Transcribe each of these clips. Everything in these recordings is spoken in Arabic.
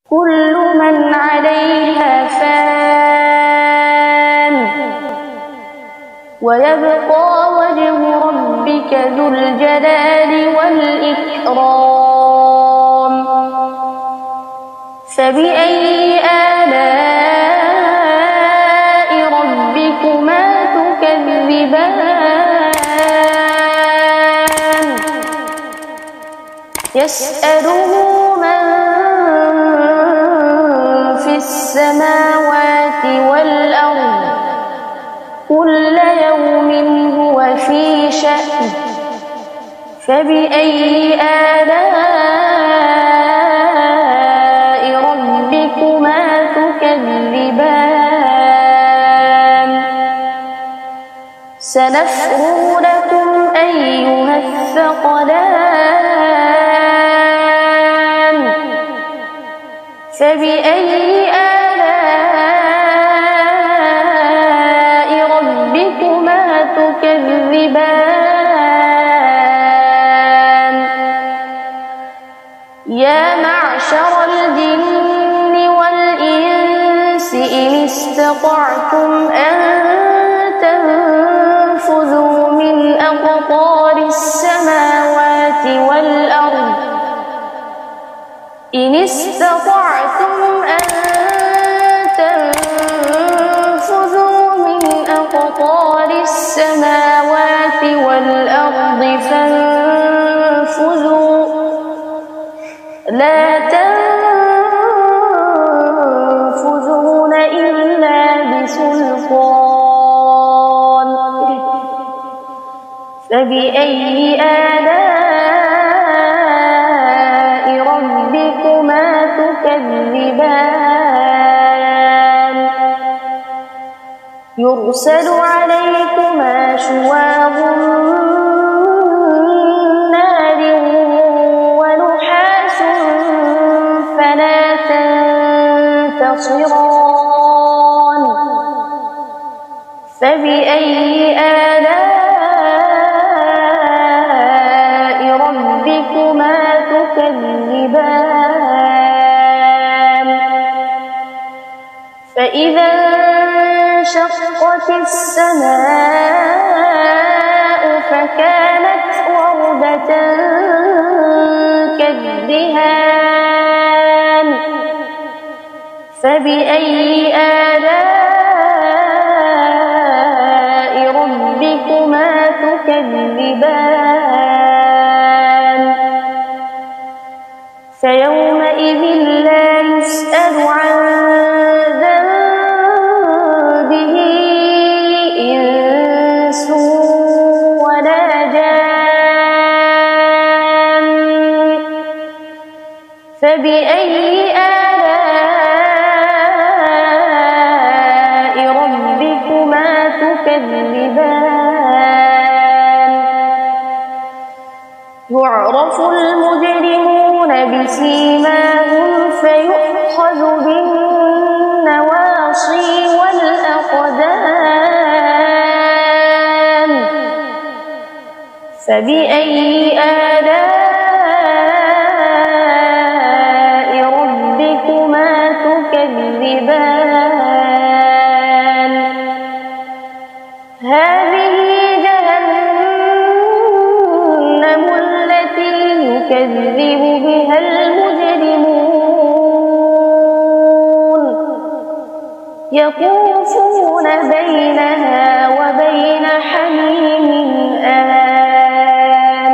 كل من عليها فان ويبقى وجه ربك ذو الجلال والإكرام فبأي آلاء ربكما تكذبان يسأله من في السماوات والأرض كل يوم هو في شأن فبأي آلاء ربكما تكذبان سنفرغ لكم أيها الثقلان فبأي آلاء ربكما تكذبان يا معشر الجن والإنس إن استطعتم أن تنفذوا من أقطار السماوات والأرض إن استطعتم أن تنفذوا من أقطار السماوات والأرض فانفذوا لا تنفذون إلا بسلطان فبأي آلاء ربكما تكذبان يرسل عليكما شواظ نار ونحاس فلا تنتصران فبأي آلاء ربكما تكذبان فإذا انشقت السماء فكانت وردة كالدهان فبأي آلاء ربكما تكذبان فيومئذ لا يسأل عن ذنبه إنس ولا جان فبأي آلاء ربكما تكذبان يعرف المجرمون بسيماهم فيؤخذ بالنواصي والأقدام فبأي آلاء ربكما تكذبان هذه جهنم التي يكذب بها المجرمون يطوفون بينها وبين حميم آن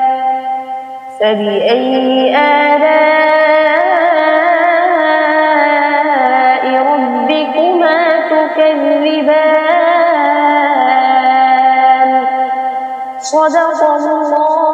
فبأي آلاء ربكما تكذبان صدق الله